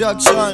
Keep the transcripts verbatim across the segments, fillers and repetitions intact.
production.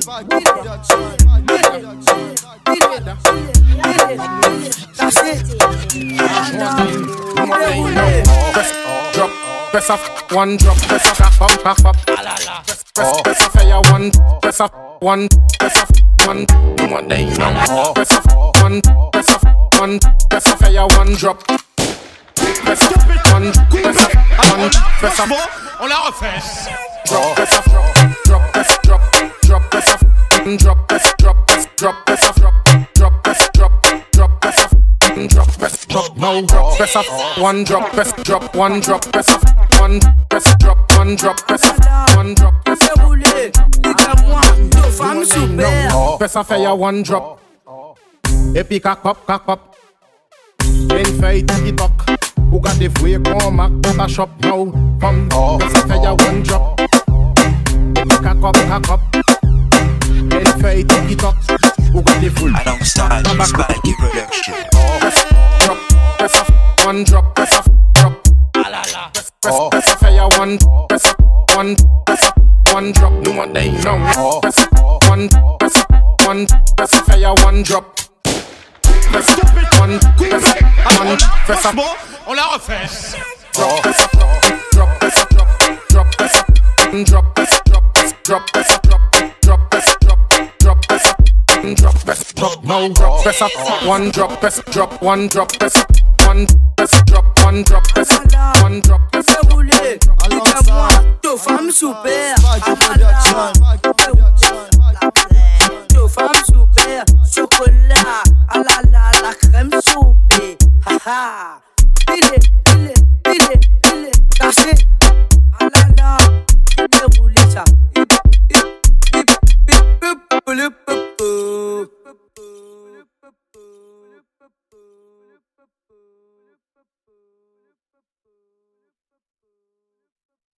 Drop, press off, one drop, press off, back up, back up. Press, press, press off, fire one, press off, one, press off, one, one day, no. Press off, one, press off, one, press off, fire one drop. Press off, one, press off, one, press off. On la refait. Drop, press off, drop, press, drop, drop, press off, one drop, press, drop, press, drop, press off, drop, drop, press, drop, drop, press off. Drop, press, drop, no drop, press off, one drop, press, drop, one drop, press off, one, press, drop, one drop, press off, one drop, press off, no, press off, fire one drop, et puis cac pop, cac pop, une feuille TikTok, who got the free come back to the shop now, come, press off, fire one drop, et puis cac pop, cac pop, une feuille TikTok, who got the full, alongside Spiky production. Drop, press off, one drop, press off, drop. Press, press, press off, fire one, press off, one, press off, one drop. No one day, no. Press off, one, press off, one, press off, fire one drop. Press off, one, press off, one, press off. On la refait. Drop, press off, drop, press off, drop, drop, press off, one drop, press off, drop, drop, press off, drop, drop, press off, drop, drop, press off. Drop, press, drop, no drop, press up, one drop, press, drop, one drop, press up, one, press, drop, one drop, press up, one drop, press up. Deux femmes super, Spiky production. deux femmes super, chocolat, ah la la la crème soupée, haha, il est, il est, il est, il est cassé, ah la la, il est roulé ça, hip hip hip hip hip hip.